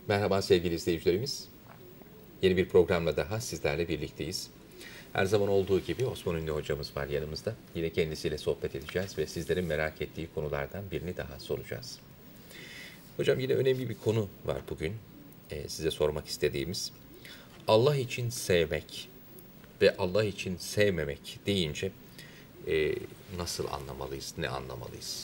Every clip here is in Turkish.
Merhaba sevgili izleyicilerimiz. Yeni bir programla daha sizlerle birlikteyiz. Her zaman olduğu gibi Osman Ünlü hocamız var yanımızda. Yine kendisiyle sohbet edeceğiz ve sizlerin merak ettiği konulardan birini daha soracağız. Hocam yine önemli bir konu var bugün. Size sormak istediğimiz. Allah için sevmek ve Allah için sevmemek deyince nasıl anlamalıyız, ne anlamalıyız?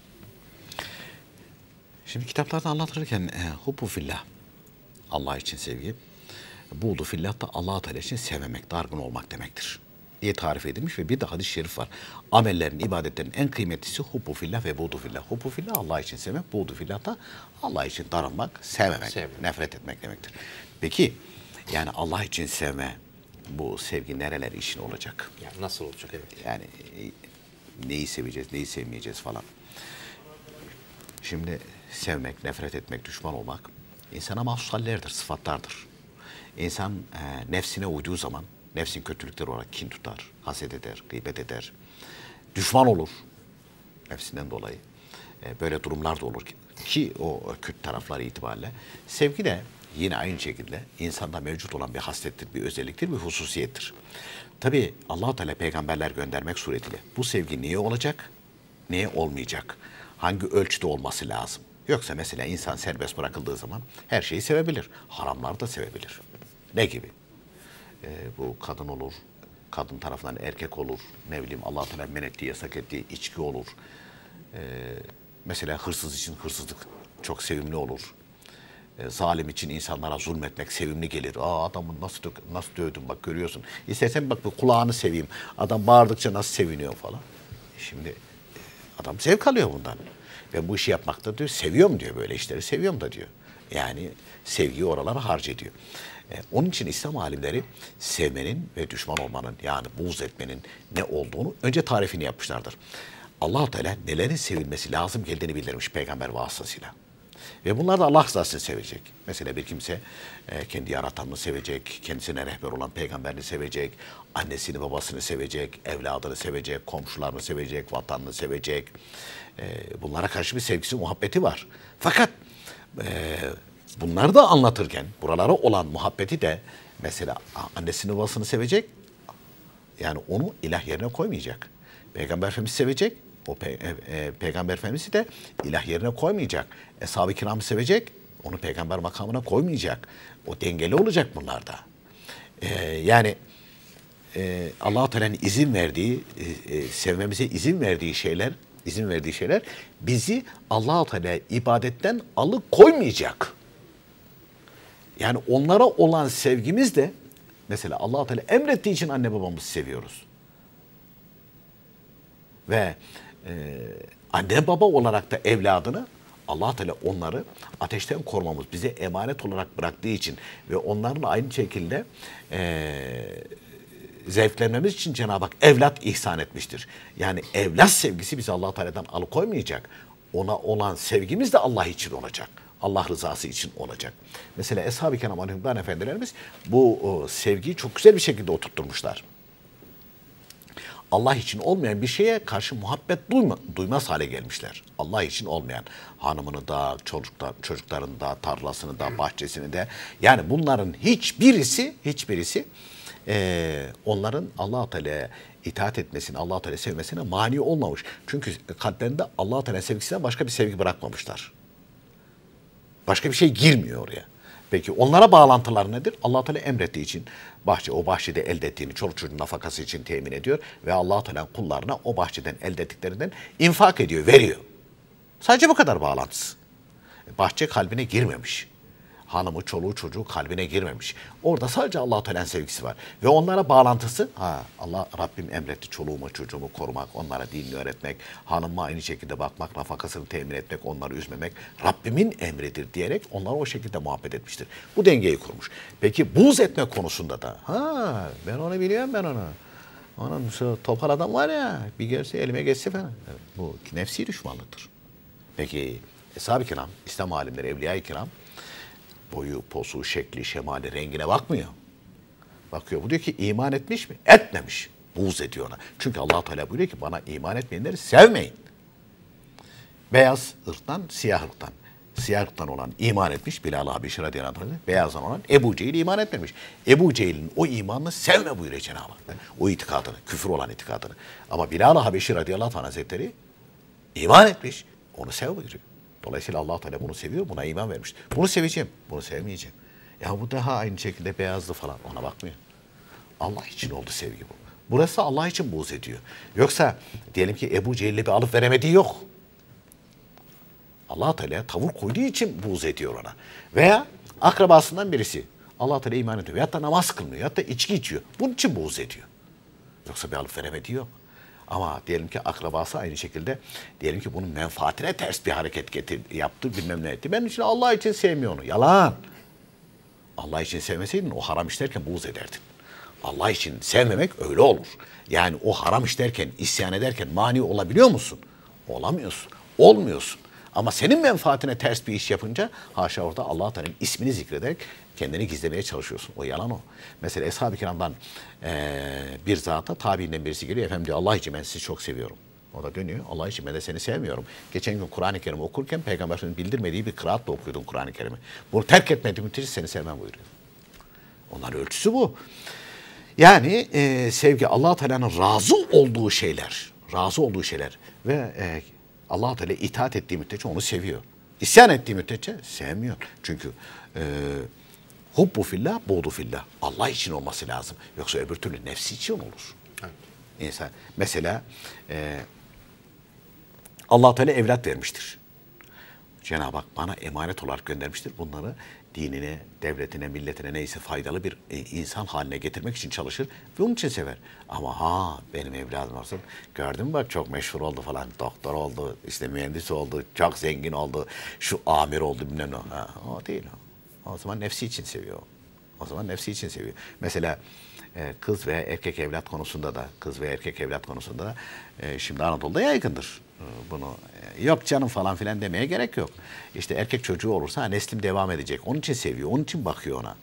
Şimdi kitaplarda anlatırken hubbu fillah, Allah için sevgi, buğdu fillah da Allah Teala için sevmemek, dargın olmak demektir diye tarif edilmiş ve bir de hadis-i şerif var. Amellerin, ibadetlerin en kıymetlisi hubbu fillah ve buğdu fillah. Hubbu fillah Allah için sevmek, buğdu fillah da Allah için darılmak, sevmemek, nefret etmek demektir. Peki yani Allah için sevme, bu sevgi nereler için olacak? Yani nasıl olacak? Evet. Yani neyi seveceğiz, neyi sevmeyeceğiz falan. Şimdi sevmek, nefret etmek, düşman olmak insana mahsus hallerdir, sıfatlardır. İnsan nefsine uyduğu zaman nefsin kötülükleri olarak kin tutar, haset eder, gıybet eder, düşman olur nefsinden dolayı. Böyle durumlar da olur ki o kötü tarafları itibariyle. Sevgi de yine aynı şekilde insanda mevcut olan bir haslettir, bir özelliktir, bir hususiyettir. Tabii Allah-u Teala peygamberler göndermek suretiyle bu sevgi niye olacak, niye olmayacak? Hangi ölçüde olması lazım? Yoksa mesela insan serbest bırakıldığı zaman her şeyi sevebilir. Haramları da sevebilir. Ne gibi? Bu kadın olur, kadın tarafından erkek olur, ne bileyim Allah-u Teala men ettiği, yasak ettiği içki olur. Mesela hırsız için hırsızlık çok sevimli olur. Zalim için insanlara zulmetmek sevimli gelir. Adamı nasıl dövdüm bak görüyorsun. İstersen bak bu kulağını seveyim. Adam bağırdıkça nasıl seviniyor falan. Şimdi adam zevk alıyor bundan. Ben bu işi yapmakta diyor, seviyorum diyor, böyle işleri seviyorum da diyor. Yani sevgiyi oralara harcıyor. Onun için İslam alimleri sevmenin ve düşman olmanın, yani buğz etmenin ne olduğunu önce tarifini yapmışlardır. Allah-u Teala nelerin sevilmesi lazım geldiğini bildirmiş peygamber vasıtasıyla. Ve bunlar da Allah rızasını sevecek. Mesela bir kimse kendi yaratanını sevecek, kendisine rehber olan peygamberini sevecek, annesini babasını sevecek, evladını sevecek, komşularını sevecek, vatanını sevecek. Bunlara karşı bir sevgisi, muhabbeti var. Fakat bunları da anlatırken buralara olan muhabbeti de mesela annesini babasını sevecek, yani onu ilah yerine koymayacak. Peygamber Efendimiz sevecek, o Peygamber Efendimiz'i de ilah yerine koymayacak. Eshab-ı kiramı sevecek, onu peygamber makamına koymayacak. O dengeli olacak bunlarda. Yani Allah-u Teala'nın izin verdiği, sevmemize izin verdiği şeyler bizi Allah-u Teala ibadetten alıkoymayacak. Yani onlara olan sevgimiz de mesela Allah-u Teala emrettiği için anne babamızı seviyoruz. Ve anne baba olarak da evladını Allah Teala onları ateşten korumamız, bize emanet olarak bıraktığı için ve onların aynı şekilde zevklenmemiz için Cenab-ı Hak evlat ihsan etmiştir. Yani evlat sevgisi bizi Allah Teala'dan alıkoymayacak. Ona olan sevgimiz de Allah için olacak. Allah rızası için olacak. Mesela Eshab-ı Kiram Aleyhisselam Efendilerimiz bu sevgiyi çok güzel bir şekilde oturtturmuşlar. Allah için olmayan bir şeye karşı muhabbet duymaz hale gelmişler. Allah için olmayan hanımını da, çocuklarını da, tarlasını da, bahçesini de. Yani bunların hiçbirisi onların Allah-u Teala'ya itaat etmesine, Allah-u Teala sevmesine mani olmamış. Çünkü kalplerinde Allah-u Teala sevgisinden başka bir sevgi bırakmamışlar. Başka bir şey girmiyor oraya. Peki onlara bağlantılar nedir? Allah Teala emrettiği için o bahçede elde ettiğini çoluk çocuğun nafakası için temin ediyor ve Allah Teala kullarına o bahçeden elde ettiklerinden infak ediyor, veriyor. Sadece bu kadar bağlantısı. Bahçe kalbine girmemiş. Hanımı, çoluğu, çocuğu kalbine girmemiş. Orada sadece Allah Teala'nın sevgisi var. Ve onlara bağlantısı, Rabbim emretti çoluğumu, çocuğumu korumak, onlara dinini öğretmek, hanıma aynı şekilde bakmak, nafakasını temin etmek, onları üzmemek, Rabbimin emridir diyerek onlara o şekilde muhabbet etmiştir. Bu dengeyi kurmuş. Peki buğz etme konusunda da, ben onu biliyorum Onun şu topal adam var ya, bir görse elime geçse falan. Bu nefsi düşmanlıktır. Peki Eshab-ı Kiram, İslam alimleri, Evliya-i Kiram, boyu, posu, şekli, şemali, rengine bakmıyor. Bakıyor. Bu diyor ki iman etmiş mi? Etmemiş. Buğz ediyor ona. Çünkü Allah Teala buyuruyor ki bana iman etmeyenleri sevmeyin. Beyaz ırktan, siyah ırktan. Siyahtan olan iman etmiş. Bilal-i Habeşi radıyallahu anh. Beyazdan olan Ebu Cehil iman etmemiş. Ebu Cehil'in o imanını sevme buyuruyor Cenab-ı Hak. O itikadını, küfür olan itikadını. Ama Bilal-i Habeşi radıyallahu anh hazretleri iman etmiş. Onu sev buyuruyor. Dolayısıyla Allah Teala bunu seviyor, buna iman vermiş. Bunu seveceğim, bunu sevmeyeceğim. Ya bu daha aynı şekilde beyazlı falan, ona bakmıyor. Allah için oldu sevgi bu. Burası Allah için buğz ediyor. Yoksa diyelim ki Ebu Cehil'le bir alıp veremediği yok. Allah Teala tavır koyduğu için buğz ediyor ona. Veya akrabasından birisi Allah Teala iman ediyor. Veyahut da namaz kılmıyor. Veyahut da içki içiyor. Bunun için buğz ediyor. Yoksa bir alıp veremediği yok. Ama diyelim ki akrabası aynı şekilde diyelim ki bunun menfaatine ters bir hareket yaptı, bilmem ne etti. Ben için Allah için sevmiyor onu. Yalan. Allah için sevmeseydin o haram işlerken buğz ederdin. Allah için sevmemek öyle olur. Yani o haram işlerken, isyan ederken mani olabiliyor musun? Olamıyorsun. Olmuyorsun. Ama senin menfaatine ters bir iş yapınca haşa orada Allah Teala'nın ismini zikrederek kendini gizlemeye çalışıyorsun. O yalan o. Mesela Eshab-ı Kiram'dan bir zata tabiinden birisi geliyor. Efendim diyor Allah için ben sizi çok seviyorum. O da dönüyor. Allah için ben de seni sevmiyorum. Geçen gün Kur'an-ı Kerim okurken Peygamber'in bildirmediği bir kıraatla okuyordun Kur'an-ı Kerim'i. Bunu terk etmediğin müddetçe seni sevmem buyuruyor. Onların ölçüsü bu. Yani sevgi Allah Teala'nın razı olduğu şeyler. Razı olduğu şeyler. Ve Allah Teala itaat ettiği müddetçe onu seviyor. İsyan ettiği müddetçe sevmiyor. Çünkü hubbu fillah, buğdu fillah. Allah için olması lazım. Yoksa öbür türlü nefsi için olur. Evet. İnsan mesela Allah Teala evlat vermiştir. Cenab-ı Hak bana emanet olarak göndermiştir. Bunları dinine, devletine, milletine neyse faydalı bir insan haline getirmek için çalışır ve onun için sever. Ama benim evladım olsun, gördün mü bak çok meşhur oldu falan, doktor oldu, işte mühendis oldu, çok zengin oldu, şu amir oldu bilmem ne. O değil o. O zaman nefsi için seviyor. O zaman nefsi için seviyor. Mesela kız veya erkek evlat konusunda da şimdi Anadolu'da yaygındır. Bunu yok canım falan filan demeye gerek yok. İşte erkek çocuğu olursa neslim devam edecek. Onun için seviyor, onun için bakıyor ona.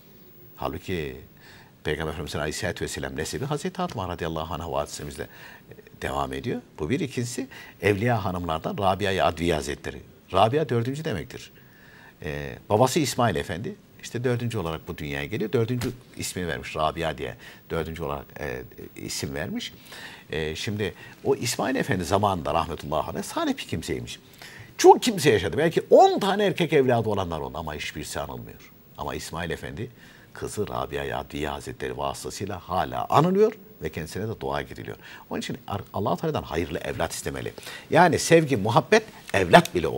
Halbuki Peygamber Efendimiz'in Aleyhisselatü Vesselam nesli Hazreti Fatıma radıyallahu anh'a vadisemizle devam ediyor. Bu bir. İkincisi Evliya hanımlardan Rabia-i Adviye Hazretleri. Rabia 4. demektir. Babası İsmail Efendi. İşte 4. olarak bu dünyaya geliyor. 4. ismini vermiş Rabia diye. 4. olarak isim vermiş. Şimdi o İsmail Efendi zamanında rahmetullahi aleyh salih bir kimseymiş. Çok kimse yaşadı. Belki 10 tane erkek evladı olanlar oldu ama hiçbirisi anılmıyor. Ama İsmail Efendi kızı Rabia Adviye Hazretleri vasıtasıyla hala anılıyor ve kendisine de dua gidiliyor. Onun için Allah-u Teala'dan hayırlı evlat istemeli. Yani sevgi, muhabbet evlat bile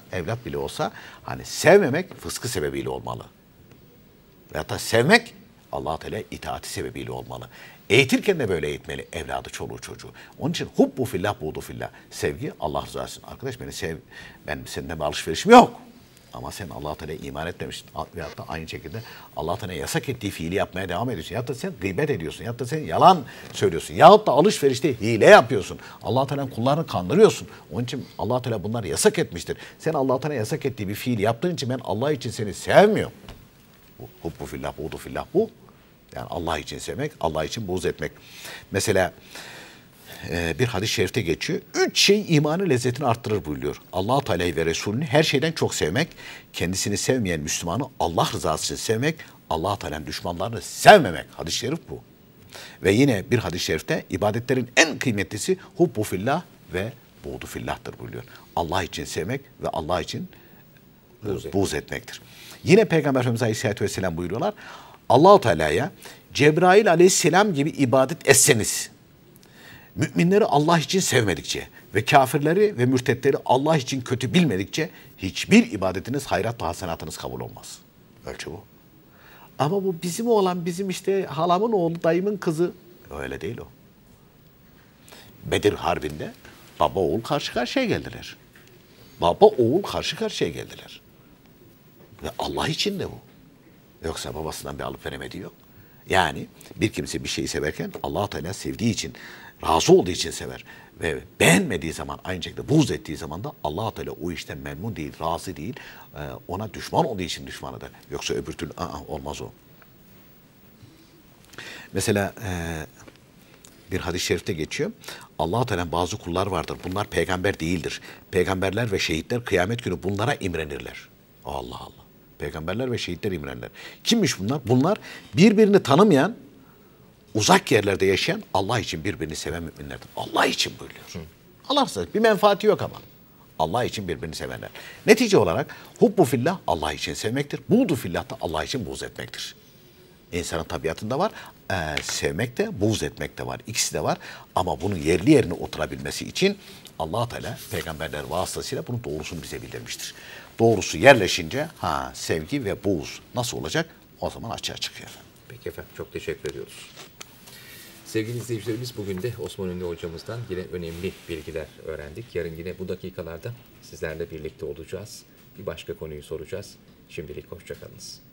olsa hani sevmemek fıskı sebebiyle olmalı. Veyahut da sevmek Allah-u Teala itaati sebebiyle olmalı. Eğitirken de böyle eğitmeli evladı, çoluğu, çocuğu. Onun için hubbu fillah, buğdu fillah. Sevgi Allah rızası için. Arkadaş beni sev, ben senden bir alışverişim yok. Ama sen Allah-u Teala'ya iman etmemişsin. Veyahut da aynı şekilde Allah-u Teala yasak ettiği fiili yapmaya devam ediyorsun. Yahut da sen gıybet ediyorsun. Yahut da sen yalan söylüyorsun. Yahut da alışverişte hile yapıyorsun. Allah-u Teala'nın kullarını kandırıyorsun. Onun için Allah-u Teala bunları yasak etmiştir. Sen Allah-u Teala yasak ettiği bir fiil yaptığın için ben Allah için seni sevmiyorum. Hubbu fillah, buğdu fillah bu. Yani Allah için sevmek, Allah için buğz etmek. Mesela bir hadis-i şerifte geçiyor. 3 şey imanı lezzetini arttırır buyuruyor. Allah-u Teala'yı ve Resulünü her şeyden çok sevmek, kendisini sevmeyen Müslümanı Allah rızası için sevmek, Allah-u Teala'nın düşmanlarını sevmemek. Hadis-i şerif bu. Ve yine bir hadis-i şerifte ibadetlerin en kıymetlisi hubbu fillah ve buğdu fillah'tır buyuruyor. Allah için sevmek ve Allah için buğz etmektir. Yine Peygamber Efendimiz Aleyhisselatü Vesselam buyuruyorlar. Allah-u Teala'ya Cebrail Aleyhisselam gibi ibadet etseniz, müminleri Allah için sevmedikçe ve kafirleri ve mürtetleri Allah için kötü bilmedikçe hiçbir ibadetiniz, hayrat ve hasenatınız kabul olmaz. Ölçü bu. Ama bu bizim oğlan, bizim işte halamın oğlu, dayımın kızı. Öyle değil o. Bedir Harbi'nde baba oğul karşı karşıya geldiler. Baba oğul karşı karşıya geldiler. Ve Allah için de bu. Yoksa babasından bir alıp veremediği yok. Yani bir kimse bir şeyi severken Allah-u Teala sevdiği için, razı olduğu için sever. Ve beğenmediği zaman, aynı şekilde buğz ettiği zaman da Allah-u Teala o işten memnun değil, razı değil. Ona düşman olduğu için düşmanıdır. Yoksa öbür türlü olmaz o. Mesela Bir hadis-i şerifte geçiyor. Allah-u Teala'nın bazı kullar vardır. Bunlar peygamber değildir. Peygamberler ve şehitler kıyamet günü bunlara imrenirler. Allah Allah. Peygamberler ve şehitler imrenirler. Kimmiş bunlar? Bunlar birbirini tanımayan, uzak yerlerde yaşayan, Allah için birbirini seven müminlerdir. Allah için buyuruyor. Allah rızası. Bir menfaati yok ama. Allah için birbirini sevenler. Netice olarak hubbu fillah Allah için sevmektir. Buğdu fillah da Allah için buğz etmektir. İnsanın tabiatında var. Sevmek de, buğz etmek de var. İkisi de var. Ama bunun yerli yerine oturabilmesi için Allah Teala peygamberler vasıtasıyla bunun doğrusunu bize bildirmiştir. Doğrusu yerleşince sevgi ve buğz nasıl olacak? O zaman açığa çıkıyor efendim. Peki efendim, çok teşekkür ediyoruz. Sevgili izleyicilerimiz, bugün de Osman Ünlü hocamızdan yine önemli bilgiler öğrendik. Yarın yine bu dakikalarda sizlerle birlikte olacağız. Bir başka konuyu soracağız. Şimdilik hoşça kalınız.